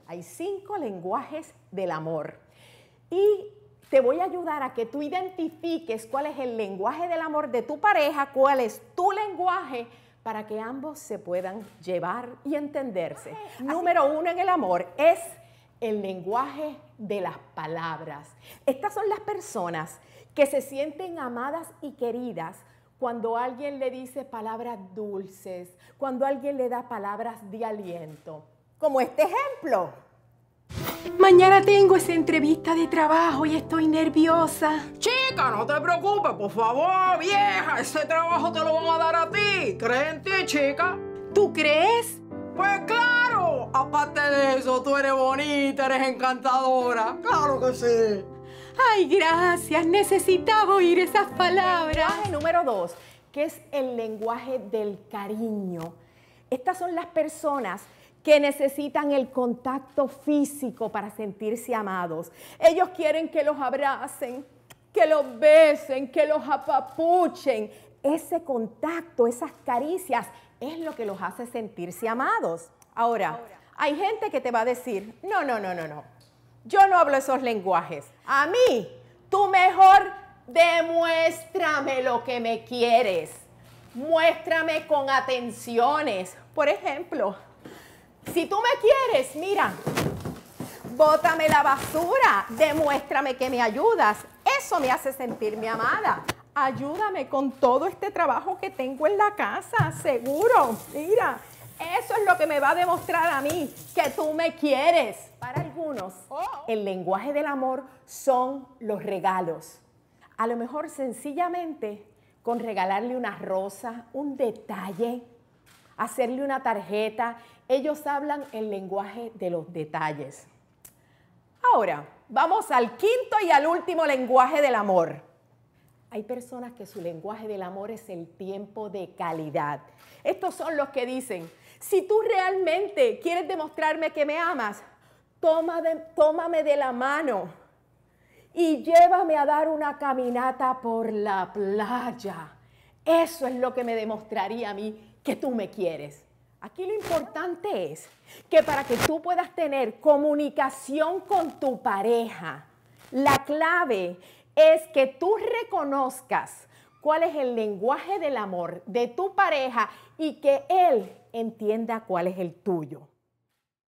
Hay 5 lenguajes del amor. Y te voy a ayudar a que tú identifiques cuál es el lenguaje del amor de tu pareja, cuál es tu lenguaje, para que ambos se puedan llevar y entenderse. Número 1 en el amor es el lenguaje de las palabras. Estas son las personas que se sienten amadas y queridas cuando alguien le dice palabras dulces, cuando alguien le da palabras de aliento. Como este ejemplo. Mañana tengo esa entrevista de trabajo y estoy nerviosa. Chica, no te preocupes, por favor, vieja. Ese trabajo te lo van a dar a ti. ¿Crees en ti, chica? ¿Tú crees? Pues claro. Aparte de eso, tú eres bonita, eres encantadora. Claro que sí. Ay, gracias. Necesitaba oír esas palabras. Lenguaje número 2, que es el lenguaje del cariño. Estas son las personas que necesitan el contacto físico para sentirse amados. Ellos quieren que los abracen, que los besen, que los apapuchen. Ese contacto, esas caricias, es lo que los hace sentirse amados. Ahora, hay gente que te va a decir, no. Yo no hablo esos lenguajes. A mí, tú mejor demuéstrame lo que me quieres. Muéstrame con atenciones. Por ejemplo, si tú me quieres, mira, bótame la basura, demuéstrame que me ayudas. Eso me hace sentirme amada. Ayúdame con todo este trabajo que tengo en la casa, seguro. Mira, eso es lo que me va a demostrar a mí, que tú me quieres. Para algunos, el lenguaje del amor son los regalos. A lo mejor sencillamente con regalarle una rosa, un detalle, hacerle una tarjeta. Ellos hablan el lenguaje de los detalles. Ahora, vamos al quinto y al último lenguaje del amor. Hay personas que su lenguaje del amor es el tiempo de calidad. Estos son los que dicen, si tú realmente quieres demostrarme que me amas, tómame de la mano y llévame a dar una caminata por la playa. Eso es lo que me demostraría a mí que tú me quieres. Aquí lo importante es que para que tú puedas tener comunicación con tu pareja, la clave es que tú reconozcas cuál es el lenguaje del amor de tu pareja y que él entienda cuál es el tuyo.